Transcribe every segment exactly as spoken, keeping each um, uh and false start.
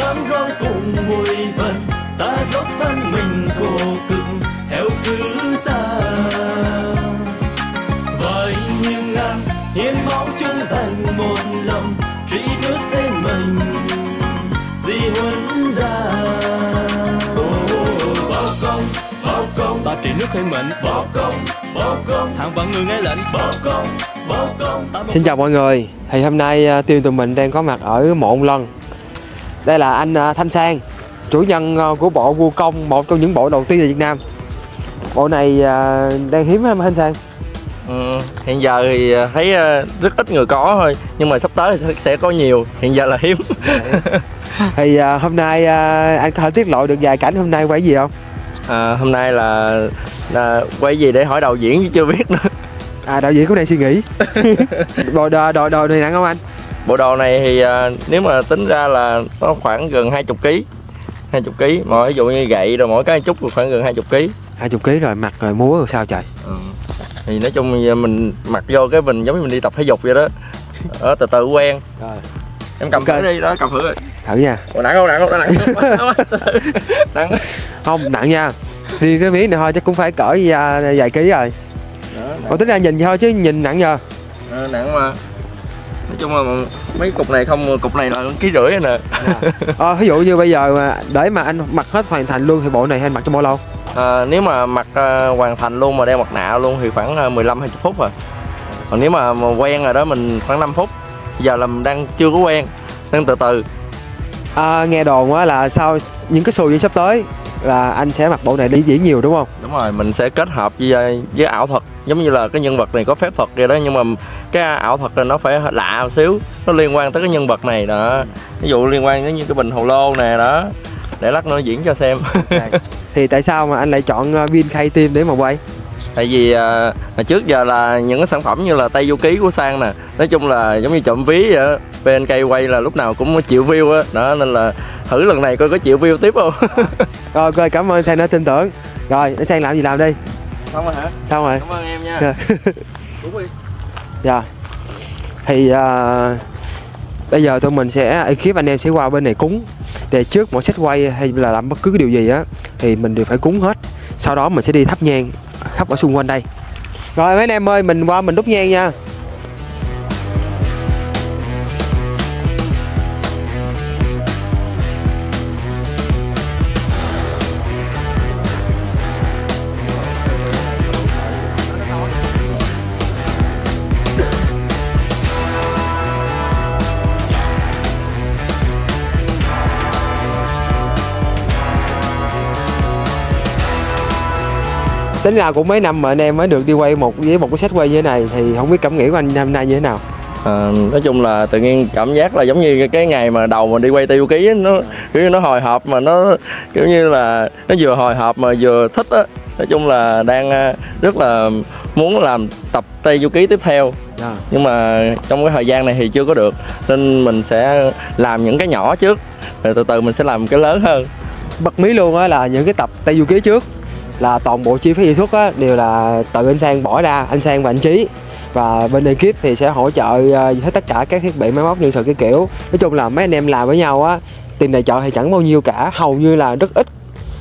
gắng goi cùng mùi vần, ta dốc thân mình khổ cực theo xứ xa. Vậy nhưng ngàn hiến máu chung thành một lòng, rỉ nước thêm mình di huấn ra. Báo công, báo công, ta trị nước thêm mình. Báo công, báo công, hàng vạn người nghe lệnh. Báo công, báo công. Xin chào mọi người, thì hôm nay team tụi mình đang có mặt ở mộ Ông Lân. Đây là anh Thanh Sang, chủ nhân của bộ Vua Công, một trong những bộ đầu tiên ở Việt Nam. Bộ này đang hiếm lắm Thanh Sang. Ừ, hiện giờ thì thấy rất ít người có thôi, nhưng mà sắp tới thì sẽ có nhiều, hiện giờ là hiếm. Thì hôm nay anh có thể tiết lộ được vài cảnh hôm nay quay gì không? À, hôm nay là, là quay gì để hỏi đạo diễn chứ chưa biết nữa. À, đạo diễn cũng đang suy nghĩ. Bộ đồ, đồ, đồ này nặng không anh? Bộ đồ này thì à, nếu mà tính ra là nó khoảng gần hai mươi ký. hai mươi ký, mỗi ví dụ như gậy rồi mỗi cái chút khoảng gần hai mươi ký. hai mươi ký rồi mặc rồi múa rồi sao trời? Ừ. Thì nói chung mình mặc vô cái mình giống như mình đi tập thể dục vậy đó. Ở từ từ quen. Rồi. Em cầm okay. Thử đi, đó cầm thử rồi. Thử nha. Ủa, nặng không, nặng không, nặng không? Nặng. Không, nặng nha. Riêng cái miếng này thôi chắc cũng phải cỡ vài ký rồi. Còn tính ra nhìn thôi chứ nhìn nặng nhờ. À, nặng mà. Nói chung là mấy cục này không, cục này là ký rưỡi nè. À, ví dụ như bây giờ mà để mà anh mặc hết hoàn thành luôn thì bộ này anh mặc trong bao lâu? À, nếu mà mặc uh, hoàn thành luôn mà đeo mặt nạ luôn thì khoảng mười lăm hai mươi phút rồi. Còn nếu mà, mà quen rồi đó mình khoảng năm phút. Giờ là mình đang chưa có quen, đang từ từ. À, nghe đồn á là sau những cái show diễn sắp tới là anh sẽ mặc bộ này đi diễn nhiều đúng không? Đúng rồi, mình sẽ kết hợp với, với ảo thuật. Giống như là cái nhân vật này có phép thuật vậy đó, nhưng mà cái ảo thuật là nó phải lạ một xíu, nó liên quan tới cái nhân vật này đó. Ví dụ liên quan đến như cái bình hồ lô nè đó, để lát nữa diễn cho xem. Okay. Thì tại sao mà anh lại chọn Vin K Team để mà quay? Tại vì à, trước giờ là những cái sản phẩm như là Tây Du Ký của Sang nè, nói chung là giống như trộm ví vậy đó. vê en ca quay là lúc nào cũng chịu view á, đó. đó nên là thử lần này coi có chịu view tiếp không. Rồi ok, cảm ơn Sang đã tin tưởng. Rồi để Sang làm gì làm đi. Xong rồi hả? Xong rồi. Cảm ơn em nha. Dạ. Thì uh, bây giờ tụi mình sẽ ekip anh em sẽ qua bên này cúng. Để trước mỗi set quay hay là làm bất cứ cái điều gì á thì mình đều phải cúng hết. Sau đó mình sẽ đi thắp nhang khắp ở xung quanh đây. Rồi mấy anh em ơi, mình qua mình đốt nhang nha. Tính ra cũng mấy năm mà anh em mới được đi quay một với một cái set quay như thế này, thì không biết cảm nghĩ của anh hôm nay như thế nào? À, nói chung là tự nhiên cảm giác là giống như cái ngày mà đầu mà đi quay Tây Du Ký nó kiểu như nó hồi hộp, mà nó kiểu như là nó vừa hồi hộp mà vừa thích á. Nói chung là đang rất là muốn làm tập Tây Du Ký tiếp theo. À. Nhưng mà trong cái thời gian này thì chưa có được, nên mình sẽ làm những cái nhỏ trước rồi từ từ mình sẽ làm cái lớn hơn. Bật mí luôn á là những cái tập Tây Du Ký trước là toàn bộ chi phí diễn xuất á, đều là tự anh Sang bỏ ra, anh Sang và anh Trí, và bên ekip thì sẽ hỗ trợ hết tất cả các thiết bị máy móc nhân sự cái kiểu. Nói chung là mấy anh em làm với nhau á, tiền tài trợ thì chẳng bao nhiêu cả, hầu như là rất ít,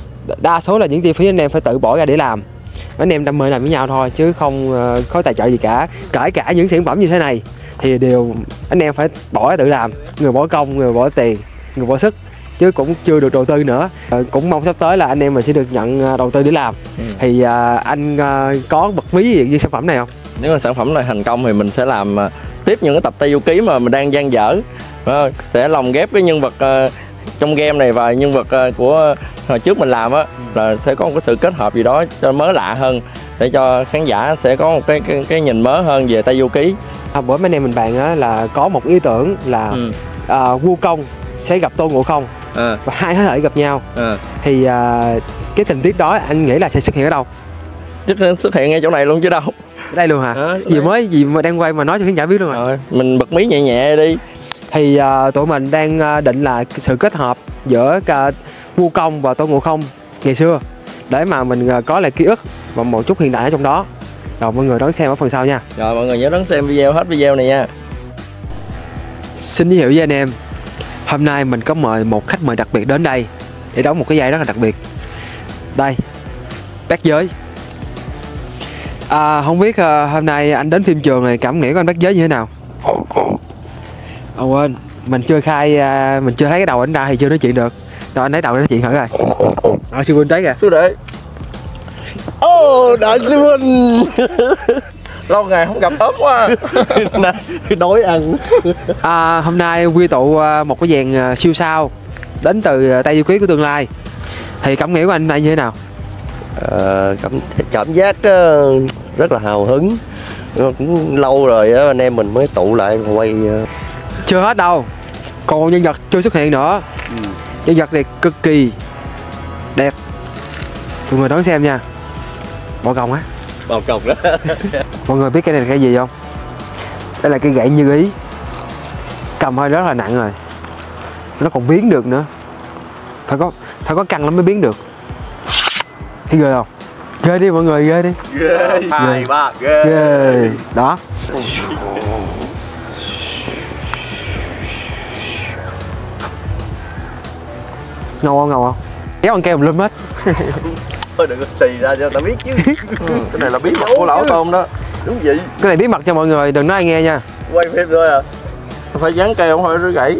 đa số là những chi phí anh em phải tự bỏ ra để làm. Mấy anh em đam mê làm với nhau thôi chứ không có tài trợ gì cả. Kể cả những sản phẩm như thế này thì đều anh em phải bỏ ra tự làm, người bỏ công, người bỏ tiền, người bỏ sức, chứ cũng chưa được đầu tư nữa. À, cũng mong sắp tới là anh em mình sẽ được nhận đầu tư để làm. Ừ. Thì à, anh à, có bật mí gì với sản phẩm này không? Nếu mà sản phẩm này thành công thì mình sẽ làm uh, tiếp những cái tập Tây Du Ký mà mình đang dang dở. Uh, sẽ lồng ghép cái nhân vật uh, trong game này và nhân vật uh, của uh, hồi trước mình làm á. Ừ. Là sẽ có một cái sự kết hợp gì đó cho mới lạ hơn, để cho khán giả sẽ có một cái cái, cái nhìn mới hơn về Tây Du Ký. À, bữa mấy anh em mình bàn á, là có một ý tưởng là ừ. uh, Vua Công sẽ gặp Tôn Ngộ Không. À. Và hai thế hệ gặp nhau. À. Thì uh, cái tình tiết đó anh nghĩ là sẽ xuất hiện ở đâu? Chắc xuất hiện ngay chỗ này luôn chứ đâu. Ở đây luôn hả? À, gì mới gì mà đang quay mà nói cho khán giả biết luôn rồi. À, mình bật mí nhẹ nhẹ đi. Thì uh, tụi mình đang định là sự kết hợp giữa uh, Vua Công và Tôn Ngộ Không ngày xưa, để mà mình uh, có lại ký ức và một chút hiện đại ở trong đó. Rồi mọi người đón xem ở phần sau nha. Rồi mọi người nhớ đón xem video hết video này nha. Xin giới thiệu với anh em, Hôm nay mình có mời một khách mời đặc biệt đến đây để đóng một cái vai rất là đặc biệt. Đây, Bác Giới. À, không biết uh, hôm nay anh đến phim trường này cảm nghĩ của anh Bác Giới như thế nào? Ồ quên, mình chưa khai, uh, mình chưa thấy cái đầu anh ra thì chưa nói chuyện được. Rồi anh lấy đầu nói chuyện thử rồi. Ờ, sư huynh tới kìa. Sư đệ. Ô, đại sư huynh. Lâu ngày không gặp ốm quá. Đói ăn. À, hôm nay quy tụ một cái dàn siêu sao đến từ Tây Du Ký của tương lai. Thì cảm nghĩ của anh đây như thế nào? Ờ, cảm cảm giác uh, rất là hào hứng. Cũng lâu rồi uh, anh em mình mới tụ lại quay. Uh... Chưa hết đâu, còn nhân vật chưa xuất hiện nữa. Ừ. Nhân vật này cực kỳ đẹp, mọi người đón xem nha. Bọ còng á. Bọ còng đó. Mọi người biết cái này là cái gì không? Đây là cây gậy như ý, cầm hơi rất là nặng rồi, nó còn biến được nữa. Phải có phải có căng lắm mới biến được. Thấy ghê không? Ghê đi mọi người, ghê đi. Ghê. Hai ba ghê. Ghê. Đó. Ngầu không, ngầu không? Kéo con keo lum hết. Thôi đừng có xì ra cho tao biết chứ. Cái này là bí mật của lão Tôn đó. Đúng vậy. Cái này bí mật cho mọi người, đừng nói ai nghe nha. Quay phim rồi à? Phải dán keo không thôi rơi gãy.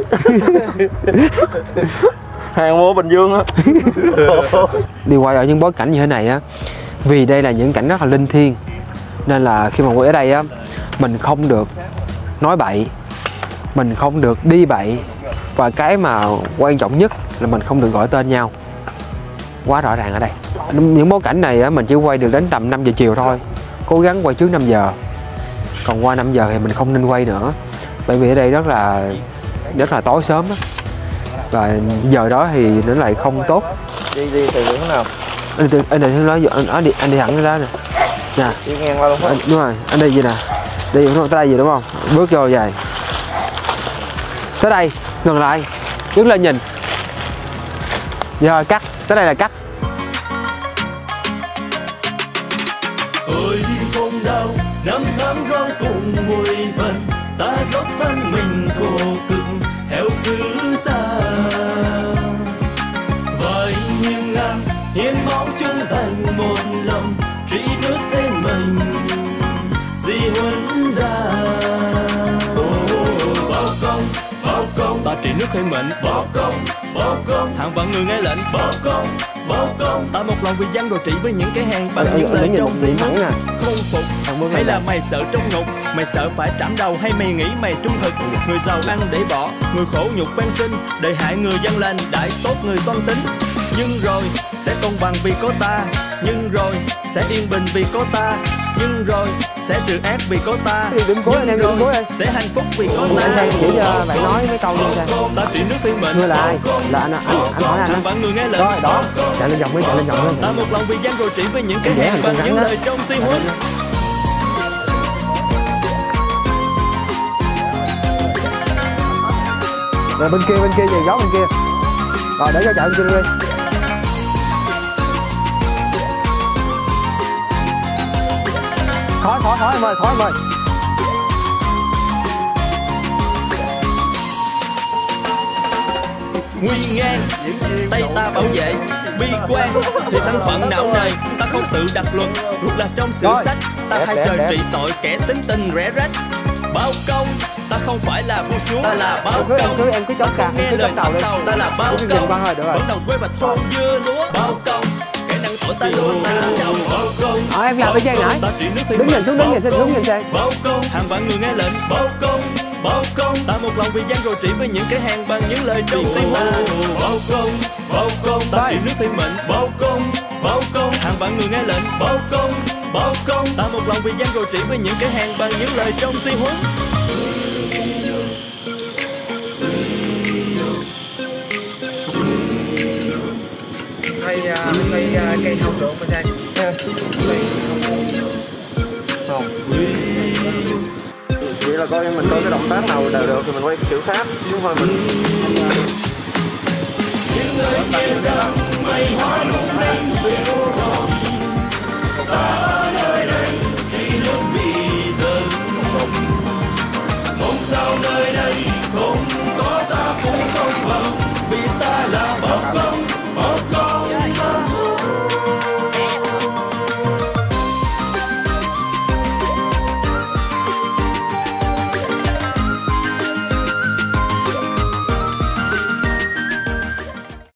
Hàng mua Bình Dương á. Đi quay ở những bối cảnh như thế này á, vì đây là những cảnh rất là linh thiêng, nên là khi mà quay ở đây á, mình không được nói bậy, mình không được đi bậy, và cái mà quan trọng nhất là mình không được gọi tên nhau quá rõ ràng ở đây. Những bối cảnh này á, mình chỉ quay được đến tầm năm giờ chiều thôi, cố gắng quay trước năm giờ, còn qua năm giờ thì mình không nên quay nữa, bởi vì ở đây rất là rất là tối sớm á, và giờ đó thì nó lại không tốt. Đi đi từ hướng nào? Anh đi anh đi nói anh, anh đi anh đi thẳng ra nè. Nè. Đi ngang qua luôn anh, đúng rồi, anh đi gì nè. Đi tới đây gì đúng không? Bước vô vậy. Tới đây, ngừng lại. Đứng lên nhìn. Rồi cắt, tới đây là cắt. Ôi không đau, năm tháng rong cùng mùi phần, ta dốc thân mình khổ cực theo xứ xa. Vài nghìn ngàn hiến máu chung thành một lòng, rỉ nước thêm mình di huấn ra. Báo công, báo công, ta trị nước thêm mình. Báo công, báo công, hàng vạn người nghe lệnh. Báo công, báo công, ta một lòng vì dân rồi trị với những cái hàng bằng những lời trong dị mắng. Không phục hay là mày sợ trong ngục, mày sợ phải trảm đầu hay mày nghĩ mày trung thực. Người giàu ăn để bỏ, người khổ nhục van xin, để hại người dân lành đại tốt người toan tính. Nhưng rồi sẽ công bằng vì có ta, nhưng rồi sẽ yên bình vì có ta, nhưng rồi sẽ trừ ác vì có ta, đừng cố anh em, đừng cố em, sẽ hạnh phúc vì có ta. Anh Sang chỉ cho bạn nói mấy câu như thế. Ta trị nước phiên mệnh. Ngươi là ai? Là anh, anh, anh hỏi anh á. Người nghe lệnh. Rồi đó, chạy lên vòng đi, chạy lên vòng đi. Ta một lòng vì dân rồi trị với những cái hẹn bằng những lời trong si huấn. Rồi bên kia, bên kia về gió bên kia. Rồi để cho chạy bên kia đi. Khỏi, khỏi, khỏi em ơi, khỏi em ơi. Nguy ngang, tay ta bảo vệ, bi quan thì thân phận não nề, ta không tự đặt luật, luật là trong sử sách, ta hay trời trị tội kẻ tính tình rẻ rách. Báo công, ta không phải là vua chúa, ta là báo công, em cứ chốt ta không nghe lời thằng sau, ta là báo công, vẫn đầu quê và thôn dưa lúa. Báo công, kẻ năng tội ta luôn ta làm đầu. Báo công, ờ em làm bên Trang nãy, đứng nhìn xuống, đứng nhìn xuống, đứng nhìn Trang. Báo công, hàng vạn người nghe lệnh. Báo công, báo công, ta một lòng vì dân rồi trị với những cái hàng bằng những lời trong si huấn. Báo công, báo công, ta trị nước thiên mệnh. Báo công, báo công, hàng vạn người nghe lệnh. Báo công, báo công, ta một lòng vì dân rồi trị với những cái hàng bằng những lời trong si huấn. Cây cây cây thông được bên Trang. Không. Vậy là coi mình coi cái động tác nào đều được thì mình quay chữ pháp chứ không phải mình. Những người kia rằng mày hóa lung linh phiêu hồng.